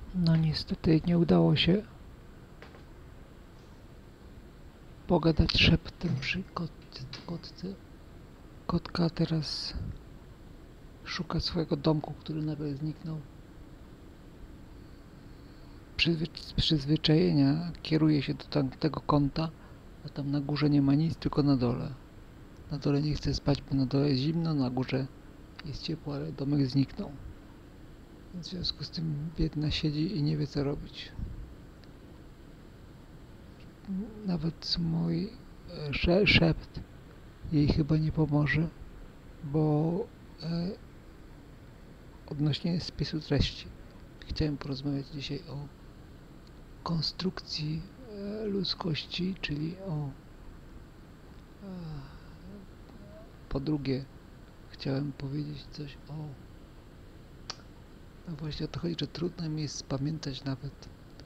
No niestety nie udało się pogadać szeptem przy kotce. Kotka teraz szuka swojego domku, który nagle zniknął. Z przyzwyczajenia kieruje się do tamtego kąta, a tam na górze nie ma nic, tylko na dole. Na dole nie chce spać, bo na dole jest zimno, na górze jest ciepło, ale domek zniknął. Więc w związku z tym biedna siedzi i nie wie co robić. Nawet mój szept jej chyba nie pomoże, bo odnośnie spisu treści chciałem porozmawiać dzisiaj o konstrukcji ludzkości, czyli po drugie chciałem powiedzieć coś o no właśnie o to chodzi, że trudno mi jest spamiętać nawet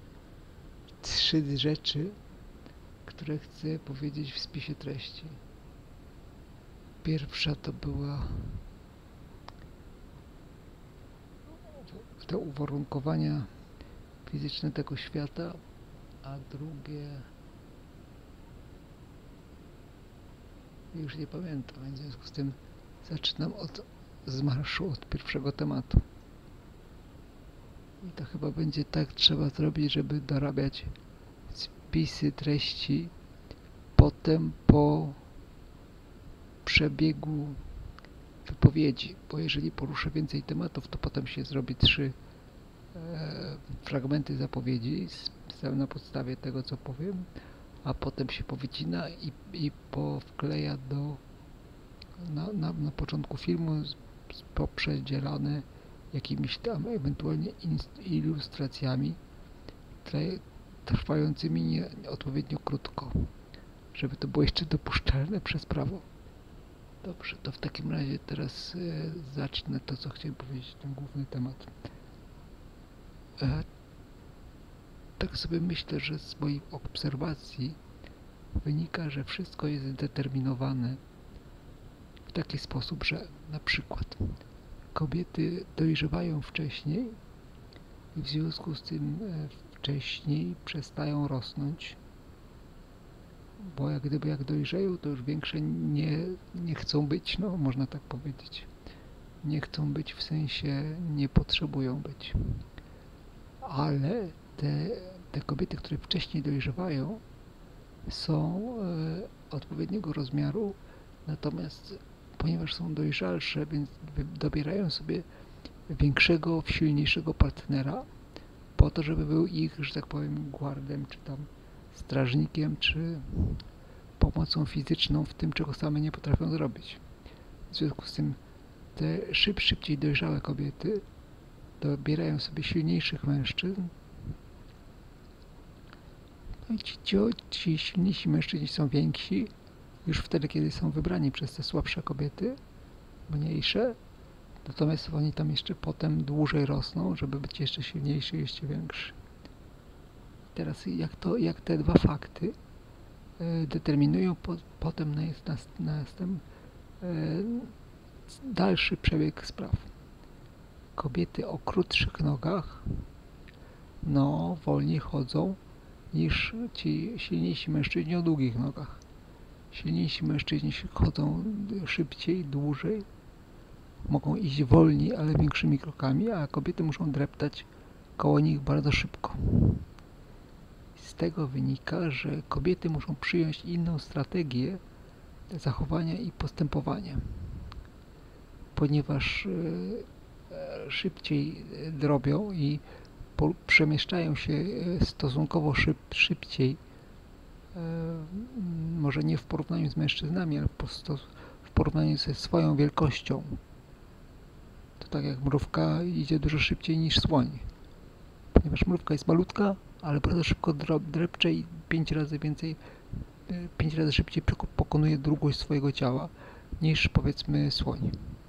3 rzeczy, które chcę powiedzieć w spisie treści. Pierwsza to była te uwarunkowania fizyczne tego świata, a drugie już nie pamiętam, więc w związku z tym zaczynam z marszu od pierwszego tematu. I to chyba będzie tak trzeba zrobić, żeby dorabiać spisy treści potem po przebiegu wypowiedzi, bo jeżeli poruszę więcej tematów, to potem się zrobi 3 fragmenty zapowiedzi na podstawie tego, co powiem, a potem się powycina i powkleja na początku filmu poprzedzielane jakimiś tam ewentualnie ilustracjami trwającymi odpowiednio krótko, żeby to było jeszcze dopuszczalne przez prawo. Dobrze, to w takim razie teraz zacznę to, co chciałem powiedzieć, ten główny temat. Tak sobie myślę, że z moich obserwacji wynika, że wszystko jest zdeterminowane w taki sposób, że na przykład kobiety dojrzewają wcześniej i w związku z tym wcześniej przestają rosnąć, bo jak dojrzeją, to już większe nie chcą być, no można tak powiedzieć. Nie chcą być, w sensie nie potrzebują być. Ale te kobiety, które wcześniej dojrzewają, są odpowiedniego rozmiaru, natomiast ponieważ są dojrzalsze, więc dobierają sobie większego, silniejszego partnera po to, żeby był ich, że tak powiem, guardem, czy tam strażnikiem, czy pomocą fizyczną w tym, czego same nie potrafią zrobić. W związku z tym te szybciej dojrzałe kobiety dobierają sobie silniejszych mężczyzn. No i ci silniejsi mężczyźni są więksi już wtedy, kiedy są wybrani przez te słabsze kobiety, mniejsze. Natomiast oni tam jeszcze potem dłużej rosną, żeby być jeszcze silniejszy, jeszcze większy. Teraz jak te dwa fakty determinują potem dalszy przebieg spraw. Kobiety o krótszych nogach wolniej chodzą niż ci silniejsi mężczyźni o długich nogach. Silniejsi mężczyźni chodzą szybciej, dłużej, mogą iść wolniej, ale większymi krokami, a kobiety muszą dreptać koło nich bardzo szybko. Z tego wynika, że kobiety muszą przyjąć inną strategię zachowania i postępowania, ponieważ szybciej drobią i przemieszczają się stosunkowo szybciej, może nie w porównaniu z mężczyznami, ale w porównaniu ze swoją wielkością. To tak jak mrówka idzie dużo szybciej niż słoń, ponieważ mrówka jest malutka, ale bardzo szybko drepcze i 5 razy szybciej pokonuje długość swojego ciała niż powiedzmy słoń.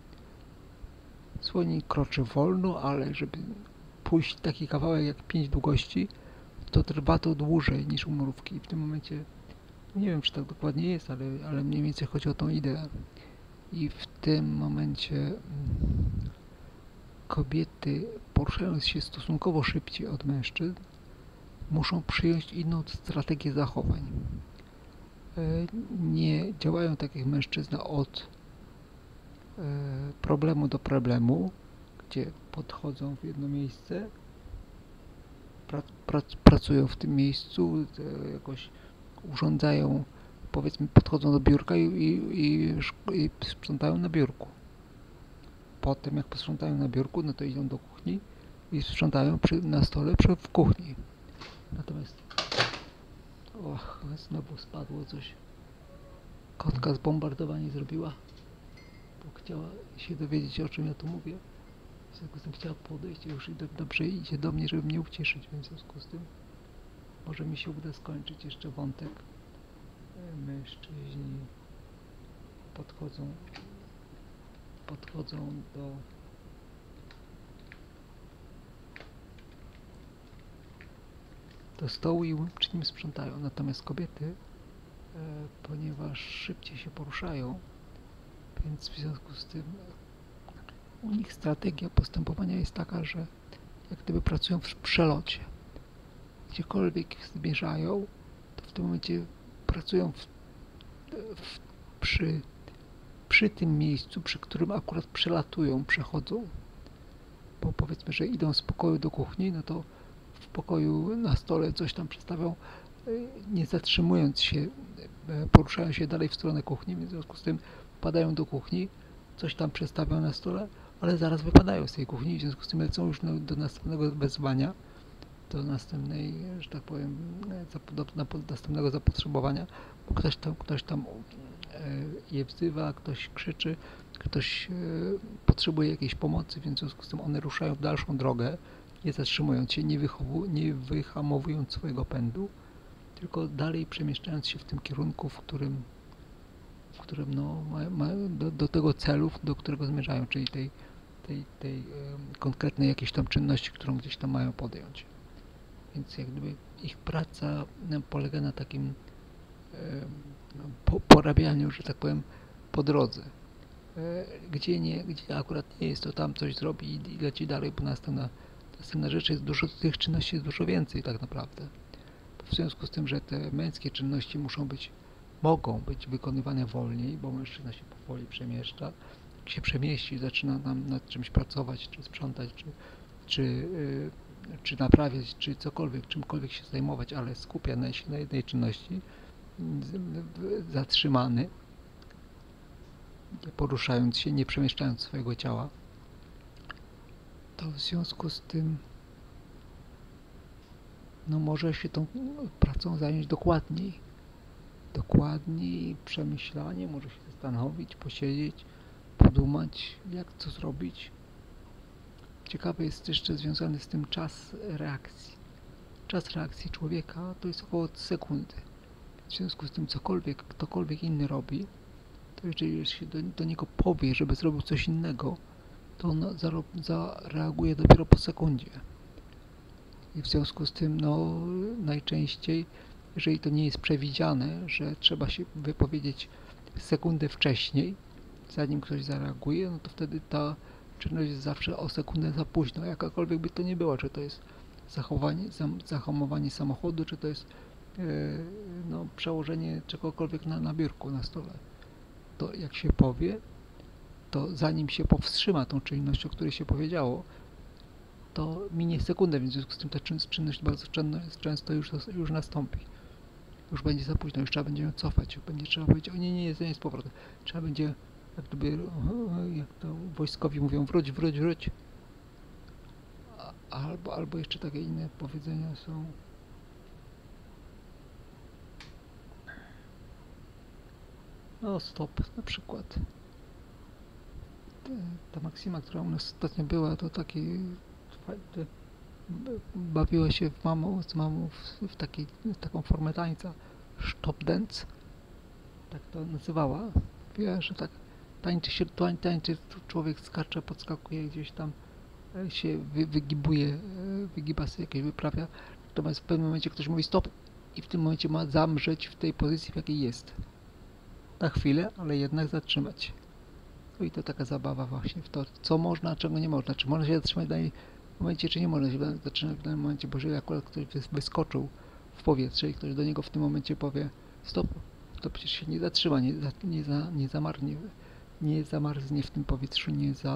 Słoń kroczy wolno, ale żeby pójść taki kawałek jak 5 długości, to trwa to dłużej niż u mrówki. I w tym momencie, nie wiem czy tak dokładnie jest, ale mniej więcej chodzi o tą ideę. I w tym momencie kobiety poruszając się stosunkowo szybciej od mężczyzn, muszą przyjąć inną strategię zachowań. Nie działają tak jak mężczyzna od problemu do problemu, gdzie podchodzą w jedno miejsce, pracują w tym miejscu, jakoś urządzają, powiedzmy, podchodzą do biurka i sprzątają na biurku. Potem jak posprzątają na biurku, no to idą do kuchni i sprzątają na stole w kuchni. Natomiast znowu spadło coś. Kotka zbombardowanie zrobiła, bo chciała się dowiedzieć, o czym ja tu mówię. W związku z tym chciała podejść, już dobrze idzie do mnie, żeby mnie ucieszyć, więc w związku z tym może mi się uda skończyć jeszcze wątek. Mężczyźni podchodzą do stołu i przy nim sprzątają. Natomiast kobiety, ponieważ szybciej się poruszają, więc w związku z tym u nich strategia postępowania jest taka, że jak gdyby pracują w przelocie. Gdziekolwiek zmierzają, to w tym momencie pracują przy tym miejscu, przy którym akurat przechodzą. Bo powiedzmy, że idą z pokoju do kuchni, no to w pokoju na stole coś tam przestawią, nie zatrzymując się, poruszają się dalej w stronę kuchni, więc w związku z tym wpadają do kuchni, coś tam przestawią na stole, ale zaraz wypadają z tej kuchni, w związku z tym lecą już do następnego wezwania, do następnej, że tak powiem, następnego zapotrzebowania, bo ktoś tam je wzywa, ktoś krzyczy, ktoś potrzebuje jakiejś pomocy, więc w związku z tym one ruszają w dalszą drogę, nie zatrzymując się, nie wyhamowując swojego pędu, tylko dalej przemieszczając się w tym kierunku, w którym no, do tego celu, do którego zmierzają, czyli tej konkretnej jakiejś tam czynności, którą gdzieś tam mają podjąć. Więc jak gdyby ich praca polega na takim porabianiu, że tak powiem, po drodze. Gdzie akurat nie jest, to tam coś zrobi i leci dalej, bo następna rzecz jest tych czynności jest dużo więcej tak naprawdę. W związku z tym, że te męskie czynności mogą być wykonywane wolniej, bo mężczyzna się powoli przemieszcza, jak się przemieści, zaczyna nam nad czymś pracować, czy sprzątać, czy naprawiać, czy czymkolwiek się zajmować, ale skupia się na jednej czynności, zatrzymany, nie poruszając się, nie przemieszczając swojego ciała, to w związku z tym no może się tą pracą zająć dokładniej, przemyślanie, może się zastanowić, posiedzieć, podumać, jak co zrobić. Ciekawy jest jeszcze związany z tym czas reakcji. Czas reakcji człowieka to jest około sekundy. W związku z tym ktokolwiek inny robi, to jeżeli się do niego powie, żeby zrobił coś innego, to on zareaguje dopiero po sekundzie. I w związku z tym, no, najczęściej, jeżeli to nie jest przewidziane, że trzeba się wypowiedzieć sekundę wcześniej, zanim ktoś zareaguje, no to wtedy ta czynność jest zawsze o sekundę za późno, jakakolwiek by to nie było, czy to jest zahamowanie samochodu, czy to jest no, przełożenie czegokolwiek na biurku, na stole. To jak się powie, to zanim się powstrzyma tą czynność, o której się powiedziało, to minie sekundę, więc w związku z tym ta czynność bardzo często już nastąpi. Już będzie za późno, już trzeba będzie ją cofać, będzie trzeba powiedzieć, o nie, z powrotem. Trzeba będzie, jak gdyby, jak to wojskowi mówią, wróć. Albo jeszcze takie inne powiedzenia są. No stop, na przykład. Ta maksyma, która u nas ostatnio była, to takie bawiła się z mamą w taką formę tańca, stop dance, tak to nazywała. Mówiła, że tak tańczy, człowiek skacze, podskakuje gdzieś tam, się wygiba sobie jakieś, wyprawia, natomiast w pewnym momencie ktoś mówi stop i w tym momencie ma zamrzeć w tej pozycji, w jakiej jest. Na chwilę, ale jednak zatrzymać. No i to taka zabawa właśnie w to, co można, a czego nie można. Czy można się zatrzymać W momencie, czy nie można się zatrzymać w danym momencie, bo jeżeli akurat ktoś wyskoczył w powietrze i ktoś do niego w tym momencie powie stop, to przecież się nie zatrzyma, nie zamarznie w tym powietrzu,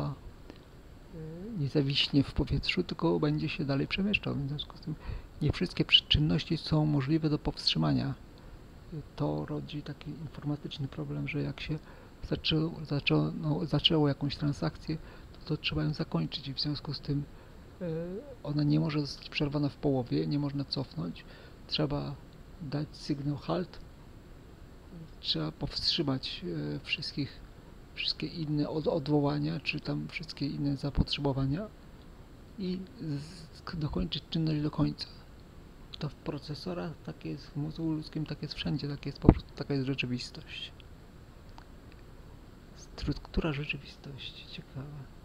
nie zawiśnie w powietrzu, tylko będzie się dalej przemieszczał. W związku z tym nie wszystkie czynności są możliwe do powstrzymania. To rodzi taki informatyczny problem, że jak się zaczęło jakąś transakcję, to trzeba ją zakończyć i w związku z tym ona nie może zostać przerwana w połowie, nie można cofnąć. Trzeba dać sygnał halt, trzeba powstrzymać wszystkie inne odwołania, czy tam wszystkie inne zapotrzebowania i dokończyć czynność do końca. To w procesorach, tak jest w mózgu ludzkim, tak jest wszędzie, tak jest po prostu, taka jest rzeczywistość. Struktura rzeczywistości, ciekawa.